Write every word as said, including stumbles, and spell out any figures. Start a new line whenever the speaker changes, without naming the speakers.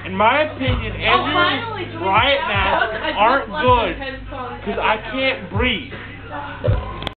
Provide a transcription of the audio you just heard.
In my opinion, Andrew's riot masks aren't good because I can't breathe.